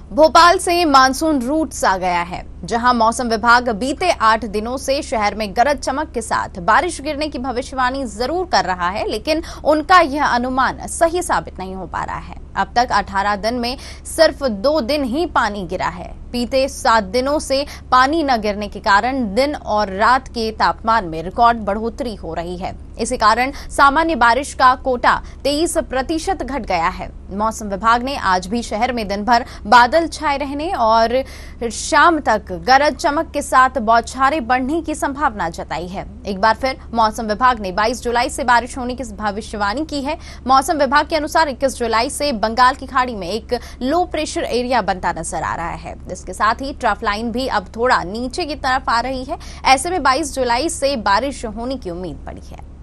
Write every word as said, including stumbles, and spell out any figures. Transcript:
भोपाल से monsoon roots आ गया है, जहां मौसम विभाग बीते आठ दिनों से शहर में गरज चमक के साथ बारिश गिरने की भविष्यवाणी जरूर कर रहा है, लेकिन उनका यह अनुमान सही साबित नहीं हो पा रहा है। अब तक अठारह दिन में सिर्फ दो दिन ही पानी गिरा है। बीते सात दिनों से पानी न गिरने के कारण दिन और रात के तापमान में रिकॉर्ड बढ़ोतरी हो रही है। इसी कारण सामान्य बारिश का कोटा तेईस प्रतिशत घट गया है। मौसम विभाग ने आज भी शहर में दिन भर बादल छाए रहने और शाम तक गरज चमक के साथ बौछारें बढ़ने की संभावना जताई है। एक बार फिर मौसम विभाग ने बाईस जुलाई से बारिश होने की भविष्यवाणी की है। मौसम विभाग के अनुसार इक्कीस जुलाई से बंगाल की खाड़ी में एक लो प्रेशर एरिया बनता नजर आ रहा है। इसके साथ ही ट्रफ लाइन भी अब थोड़ा नीचे की तरफ आ रही है। ऐसे में बाईस जुलाई से बारिश होने की उम्मीद बढ़ी है।